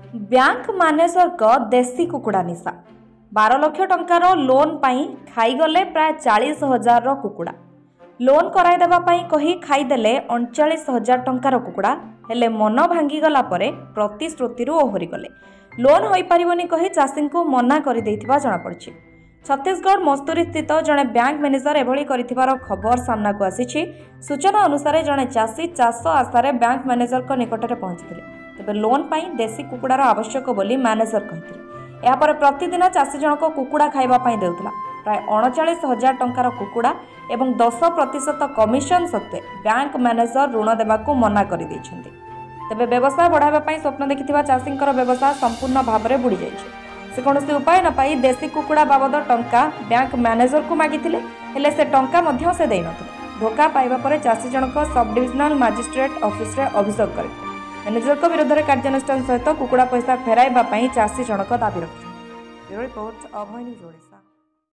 Bank manager को देसी कुकुड़ा निशा 12 lakh टंकार loan पाई खाईगले प्राय 40,000 कुकुड़ा लोन कराइदेवा कही खाईदेले 39,000 टंकार कुकुड़ा हेले मन भांगीगला प्रतिश्रुति ओहरी गले लोन हो पारिबनी कही चाषी को मना कर जनापड़ी। छत्तीसगढ़ मस्तूरी स्थित जड़े बैंक मैनेजर एभली करिथिबार खबर सामना को आसी। सूचना अनुसार जड़े चाषी चाष आशारे बैंक मैनेजर को निकटरे पहुंचते तेज लोन पाई देसी कुकुड़ार आवश्यक बोली मैनेजर कहते। यापर प्रतिदिन चाषी जनक कुकुड़ा खाइबा देउतला प्राय 39,000 टंकार कुकुड़ा एवं 10% कमिशन सत्वे बैंक मैनेजर ऋण देवाक मना कर दैछन्ति। तेबे व्यवसाय बढ़ाइबा स्वप्न देखिथिबा चाषींकर व्यवसाय संपूर्ण भाव में बुड़ी जाइछे। से कौन उपाय न पाई देसी कुकुड़ा बाबद टंका बैंक मैनेजर को मागिथिले हेले से टंका मध्य से देई नथिले। धोखा पाइबा परे चाषी जनक सब डिविजनल मजिस्ट्रेट ऑफिस रे अभियोग करथिले। मैनेजर को विरोध में कार्यानुष्ठान सहित कुकुड़ा पैसा फेराइबा चाषी जनक दाबी रखिछन्ति। रिपोर्ट अभय न्यूज।